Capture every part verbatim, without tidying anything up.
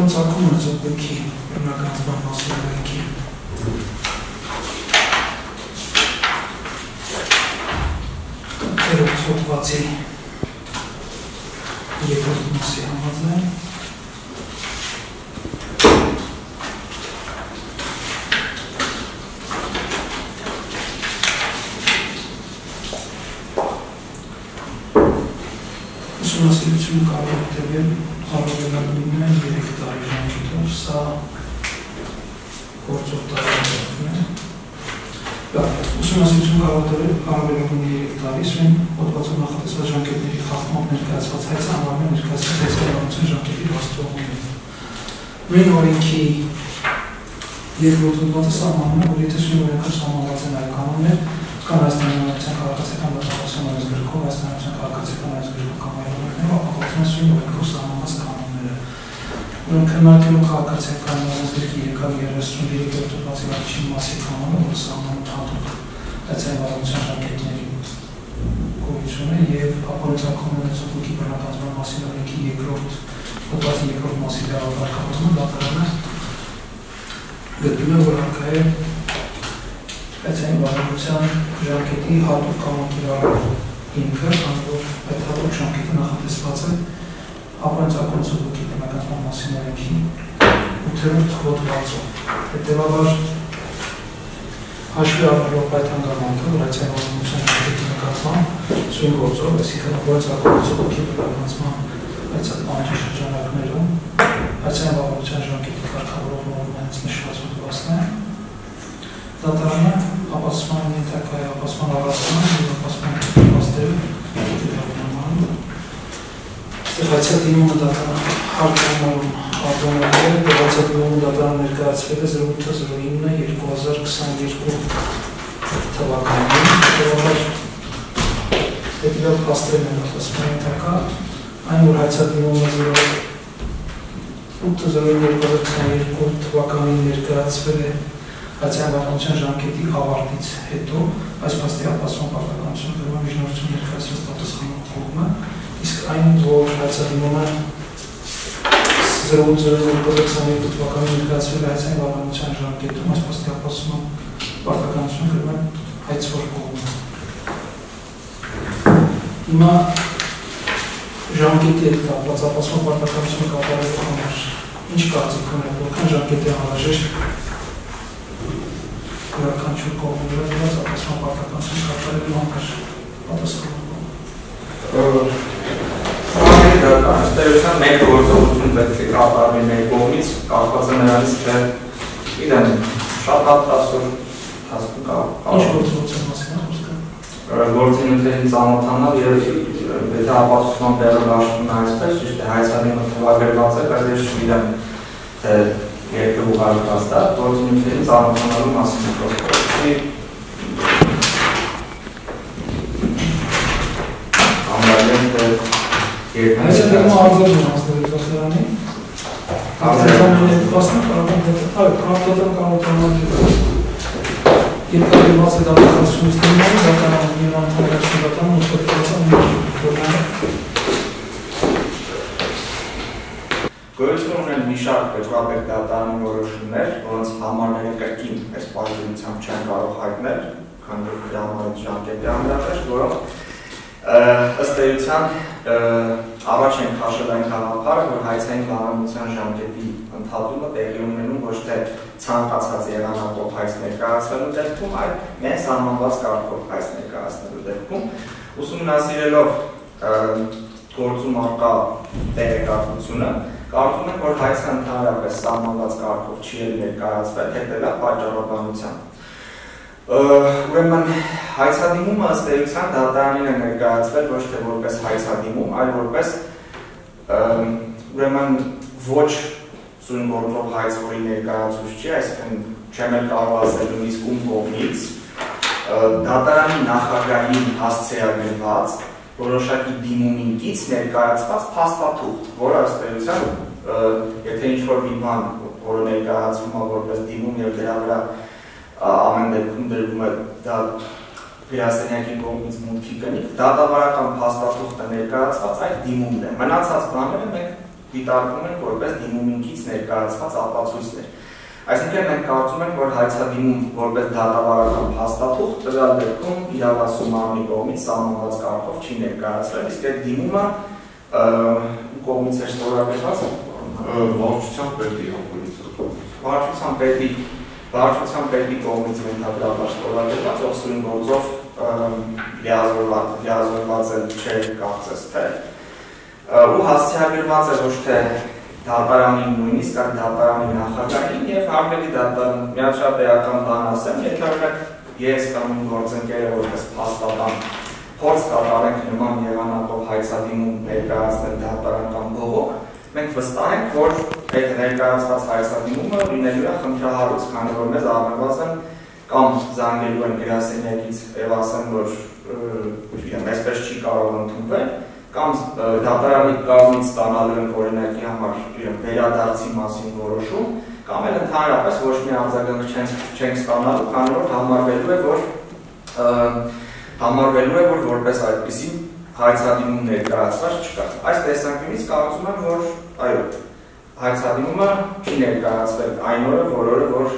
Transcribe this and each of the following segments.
ապօրինի ցակում ունեցող գույքի բնականացման մասին գույքի երրորդ հոդվածի երկրորդ մասի համաձայն ուսումնասիրությունը կարող է տևել առավելագույնը երեք տարի ժամկետով, սա գործող տարիներն է։ Ուսումնասիրությունը կարող է տևել առավելագույնը երեք տարի, սույն հոդվածում նախատեսված ժամկետների խախտմամբ ներկայացված հայց անվանում է ներկայացված հայցականություն ժամկետի վաստողում։ Նույն օրենքի երկրորդ հոդվածը սահմանում է, որ եթե սույն օրենքով սահմանված են այլ կանոններ, կան Հայաստանի Հանրապետության քաղաքացիական դատավարության օրենսգրքում, Հայաստանի Հանրապետության քաղաքացիական օրենսգրքում կամ այլ օրենքներով ապահովվում են սույն օրենքով սահմանված կանոնները։ Ուրեմն քննարկելու քաղաքացիական օրենսգրքի երեք հարյուր երեսուններորդ հոդվածի առաջին մասի կանոնը, որը սահմանում հատուկ հայցային վարչության ժամկետների գոյությունը եւ ապօրինի ունեցող գույքի բնականացման մասին օրենքի երկրորդ հոդվածի երկրորդ մասի դարավարկավորումը դատարանը գտնում է, որ հարկա է հայցային վարչության ժամկետի հատուկ կանոն կիրառող հիմքը, քանի որ այդ հատուկ ժամկետը նախատեսված է ապօրինի գույքի բնականացման մասին օրենքի ութերորդ հոդվածում։ Հետևաբար հաշվի առնելով այդ հանգամանքը, որ հայցային վարչության ժամկետի նկատմամբ սույն գործով, այսինքն ապօրինի գույքի բնականացման այդ պահանջի շրջանակներում հայցային վարչության ժամկետի կարգավորող նորմերից նշված հոդվածն է, դատարանը ապացուցման ենթակա է ապացուցման առանցման և ապացուցման փաստերը դիտարկման։ Այստեղ հայցադիմումը դատարանը հարկայնորում արձանագրել է, հայցադիմումը դատարանը ներկայացվել է զրո ութ զրո ինը երկու հազար քսաներկու թվականին, հետևաբար հետևյալ փաստերն են ապացուցման ենթակա, այն որ հայցադիմումը զրո ութ զրո ինը երկու հազար քսաներկու թվականին ներկայացվել է հայցային վարչության ժամկետի ավարտից հետո այս փաստի ապացուցման պարտականությունը կրում է միջնորդություն ներկայացրած պատասխանող կողմը, իսկ այն, որ հայցադիմումը զրո ութ զրո ինը երկու հազար քսաներկու թվականին ներկայացվել է հայցային վարչության ժամկետում, այս փաստի ապացուցման պարտականությունը կրում է հայցվոր կողմը։ Հիմա ժամկետի հետ կապված ապացուցման պարտականությունը կատարելու համար ինչ կարծիք ունեք, որքան ժամկետ է անհրաժեշտ յուրաքանչյուր կողմի վրա դրած ապացուցման պարտականություն կատարելու համար պատասխանատու։ Ըստ էության մեկ գործողություն պետք է կատարվի մեր կողմից, կախված է նրանից, թե իրեն շատ հատ ասոր հասկում կա։ Ինչ գործողության մասին է խոսքը։ Գործունեներին ծանոթանալ եւ եթե ապացուցման տեղը դաշտում է այսպես, ճիշտ է հայցադիմը թվագրված է, բայց ես չգիտեմ, թե երկու ուղարկված դա, գործունեներին ծանոթանալու մասին խոսքը։ Ամրագրեմ, թե երկու հայցադիմը արձել է մասնավորի դատարանի։ Արձելական է դեպասն կարող է այո, կապտատան կանոթանալ երկարիված է դատականությունից դիմանում, դատարանը միանան հանրակցություն դատարանը ուստոտվացան Գոյություն ունեն մի շարք պետրապետ դատարանի որոշումներ, որոնց համարները կրկին այս պարզությամբ չեն կարող հայտնել, քանի որ դրա համար ժամկետի անհրաժեշտ, որոնք ըստ էության առաջ են քաշել այն գաղափարը, որ հայցային վարչության ժամկետի ընդհատումը տեղի ունենում ոչ թե ցանկացած եղանակով հայց ներկայացվելու դեպքում, այլ միայն սահմանված կարգով հայց ներկայացնելու դեպքում, ուսումնասիրելով գործում առկա տեղեկատվությունը, կարծում եմ, որ հայցը ընդհանրապես սահմանված կարգով չի ներկայացվել հետևյալ պատճառաբանությամբ։ Ուրեմն հայցադիմումը ըստ էության դատարանին է ներկայացվել ոչ թե որպես հայցադիմում, այլ որպես ուրեմն ոչ սույն գործող հայցվորի ներկայացուցիչ, այսինքն չեմ էլ կարող ասել նույնիսկ ում կողմից դատարանի նախագահին հասցեագրված որոշակի դիմումին կից ներկայացված փաստաթուղթ, որը ըստ էության եթե ինչ-որ մի բան, որը ներկայացվում է որպես դիմում եւ դրա վրա ամեն դեպքում դրվում է դա գրասենյակի կողմից մուտքի կնիկ, դատավարական փաստաթուղթը ներկայացված այդ դիմումն է։ Մնացած բաները մենք դիտարկում են որպես դիմումինքից ներկայացված ապացույցներ։ Այսինքն մենք կարծում ենք, որ հայցադիմում որպես դատավարական փաստաթուղթ տվյալ դեպքում իրավասու մարմնի կողմից սահմանված կարգով չի ներկայացվել, իսկ այդ դիմումը կողմից է ստորագրված վարչության պետի համբերությամբ։ Վարչության պետի վարչության պետի կողմից ենթադրաբար ստորագրված, ով սույն գործով լիազորված է չէ կարծես թե ու հասցեագրված է ոչ թե դատարանի նույնիսկ այլ դատարանի նախագահին եւ հարգելի դատարան միած շատ էական բան ասեմ, եթե օրինակ ես կամ իմ գործընկերը որպես փաստաբան փորձ կատարենք նման եղանակով հայցադիմում ներկայացնել դատարան կամ բողոք, մենք վստահ ենք, որ այդ ներկայացված հայցադիմումը լինելու է խնդրահարույց, քանի որ մեզ առնվազն կամ զանգելու են գրասենյակից եւ ասեն, որ իրեն այսպես չի կարող ընդունվել, կամ դատարանի կողմից ստանալու են օրինակի համար իրեն վերադարձի մասին որոշում, կամ էլ ընդհանրապես ոչ մի արձագանք չենք ստանալու, քանի որ համարվելու է, որ համարվելու է, որ որպես այդպիսի հայցադիմում ներկայացված չկա։ Այս տեսանկյունից կարծում եմ, որ այո, հայցադիմումը չի ներկայացվել այն օրը, որ օրը, որ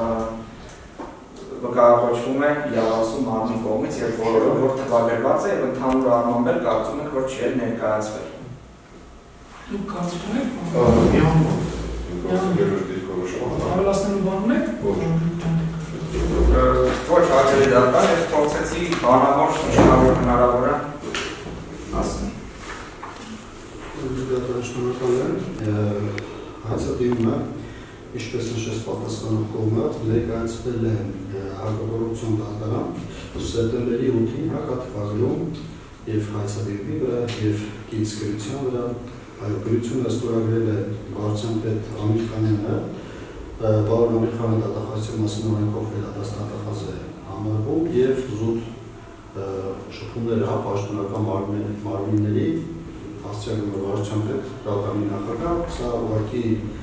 վկայակոչվում է իրավասու մարմնի կողմից եւ որը որ թվագրված է եւ ընդհանուր առմամբ էլ կարծում ենք, որ չի էլ ներկայացվել։ Դուք կարծում եք, Ավելացնելու բան ունեք։ Ոչ, հարգելի դատական, ես փորձեցի բանավոր շնորհավոր հնարավոր է ասել։ Դատական շնորհակալ եմ։ Հայցադիմումը Ինչպես նշեց պատասխանող կողմը, ներկայացվել է հակակոռուպցիոն դատարան սեպտեմբերի ութին հակաթվագրում եւ հայցադիմի վրա եւ գից գրության վրա այո գրությունը ստորագրել է վարչության պետ Ամիր Խանյանը, պարոն Ամիր Խանը դատախազության մասին օրենքով վերադարձ դատախազ է համարվում եւ զուտ շփումները պաշտոնական մարմինների հասցեագրում վարչության պետ դատարանի նախագահ, սա ուղղակի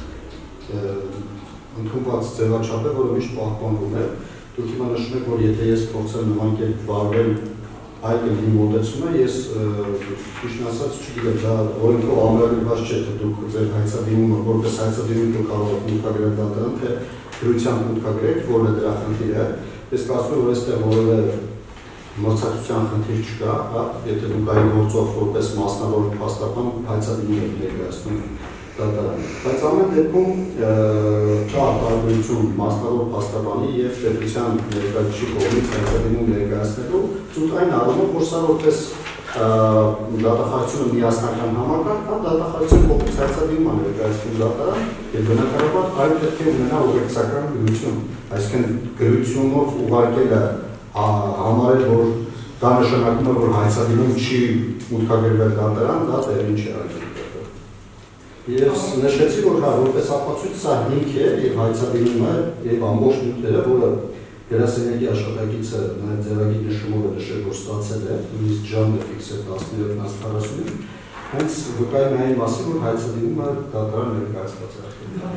ընդունված ձևաչափ է, որը միշտ պահպանվում է։ Դուք հիմա նշում եք, որ եթե ես փորձեմ նման կերպ վարվել այլ կերպի մոտեցումը, ես ճիշտ ասած չգիտեմ, դա օրենքով ամրագրված չէ, թե դուք ձեր հայցադիմումը որպես հայցադիմում դուք կարող եք մուտքագրել դատարան, թե գրությամբ մուտքագրեք, որն է դրա խնդիրը։ Ես կարծում եմ, որ այստեղ որևէ մրցակցության խնդիր չկա, եթե դուք այն գործով որպես մասնավոր փաստաբան հայցադիմում եք ներկայացնում Բայց ամեն դեպքում կա տարբերություն մասնավոր փաստաբանի եւ պետության ներկայացուցիչի կողմից հայցադիմում ներկայացնելու ցույց այն առումով, որ սա որպես դատախազությունը միասնական համակարգ կամ դատախազության կողմից հայցադիմում ներկայացնում դատարան եւ բնականաբար այլ պետք է ունենա ուղեկցական գրություն, այսինքն գրությունով ուղարկելը համարել, որ դա նշանակում է, որ հայցադիմում չի մուտքագրվել դատարան, դա տեղին չի արել։ Ես նշեցի, որ հա, որպես ապացույց սա հիմք է եւ հայցադիմում է եւ ամբողջ նյութերը, որը գրասենյակի աշխատակիցը նաեւ ձեռագիր նշումով է նշել, որ ստացել է, նույնիսկ ժամը ֆիքսել տասներորդ քառասունին, հենց վկայում է այն մասին, որ հայցադիմումը դատարան ներկայացված է։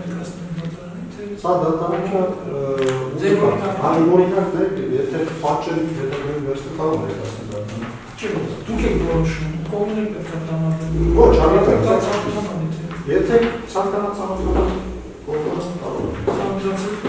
Սա դատարանը անօրինակ է, եթե պատճեն հետագայում վերցնել կարող է ներկայացնել դատարանը։ Չէ, դուք եք որոշում, կողմն եք պետք է տանալու։ Ոչ, անհետք Եթե ցանկանաց անհատական կողմը կարող է։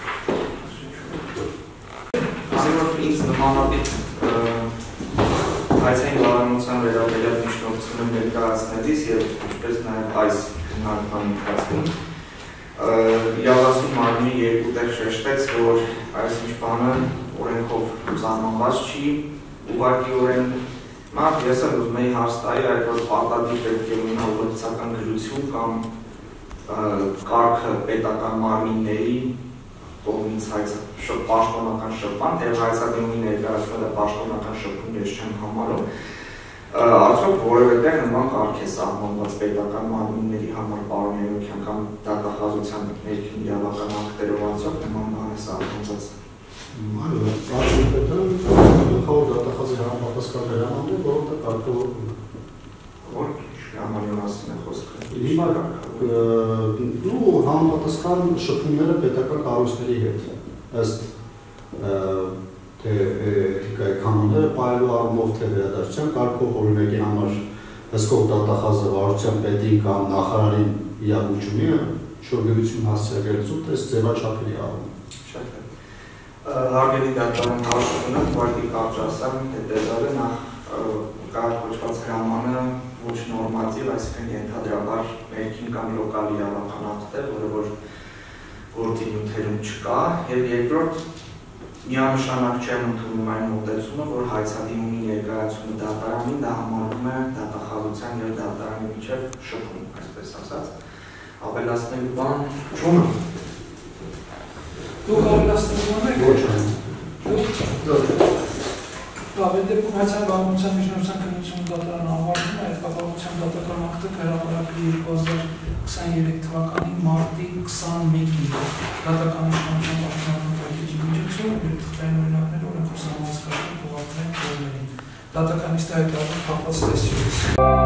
Այսինքն ինձ նմանատիպ հայցային վարամության վերաբերյալ միջնորդությունը ներկայացնելիս եւ ինչպես նաեւ այս քննարկման ընթացքում իրավասու մարմնի երկու տեղ շեշտեց, որ այս ինչ բանը օրենքով սահմանված չի, ուղղակիորեն Մարդ ես էլ ուզում էի հարց տայի, այդ որ պարտադիր պետք է ունենա ուղղակցական գրություն կամ կարգը պետական մարմինների կողմից պաշտոնական շփման, թե հայցադիմումի ներկայացումը պաշտոնական շփում ես չեմ համարում։ Արդյոք որևէ տեղ նման կարգ է սահմանված պետական մարմինների համար պարոն Երոքյան կամ դատախազության ներքին իրավական ակտերով արդյոք նման բան է սահմանված։ Այո, Արժանապետը գլխավոր դատախազի համապատասխան հրամանն է, որոնք կարգավորվում են։ Որ ժամանակ մասին է խոսքը։ Հիմա դու համապատասխան շփումները պետական կառույցների հետ, ըստ թե էթիկայի կանոնները պահելու առումով, թե վերադարձության կարգով, օրինակի համար հսկող դատախազը վարչության պետին կամ նախարարին իրավունք ունի շրջագայություն հասցրել ու տես ձևաչափելի առում։ Շատ է։ Հարգելի դատարան հաշվությունը ուղղակի կարճ ասեմ, հետեւյալը նախ կա կոչված հրամանը ոչ նորմատիվ, այսինքն ենթադրաբար ներքին կամ լոկալ իրավախանախտ է, որը որ գործի նյութերում չկա, եւ երկրորդ միանշանակ չեմ ընդունում այն մոտեցումը, որ հայցադի ունի ներկայացումը դատարանին, դա համարվում է դատախազության եւ դատարանի միջեւ շփում, այսպես ասած, ավելացնելու բան չունեմ։ Դուք ավելացնելու բան եք։ Ոչ այն։ Դուք Լավ, այդ դեպքում հայցան բաղումության միջնորդության քննությունը դատարանը ավարտվում է, այդ կապակցությամբ դատական ակտը հրապարակվի երկու հազար քսաներեք թվականի մարտի քսանմեկին դատական իշխանության պաշտպանության պայքարի միջոցով եւ թղթային օրինակներով օրենքով սահմանված կարգով ուղղված են կողմերին։ Դատականիստը հայտարարում կապված տեսիլից։